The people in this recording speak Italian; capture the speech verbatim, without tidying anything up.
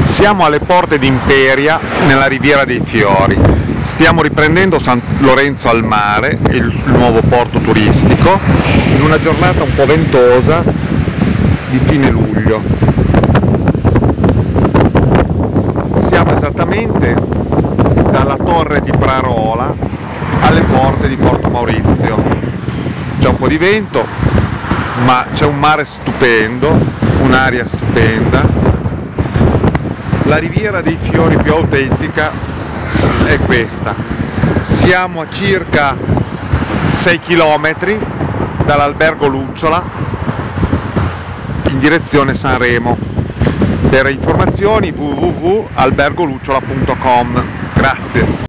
Siamo alle porte di Imperia, nella Riviera dei Fiori. Stiamo riprendendo San Lorenzo al Mare, il nuovo porto turistico, in una giornata un po' ventosa di fine luglio. Siamo esattamente dalla torre di Prarola alle porte di Porto Maurizio. C'è un po' di vento, ma c'è un mare stupendo, un'aria stupenda. La Riviera dei Fiori più autentica è questa. Siamo a circa sei chilometri dall'albergo Lucciola in direzione Sanremo. Per informazioni w w w punto albergolucciola punto com. Grazie.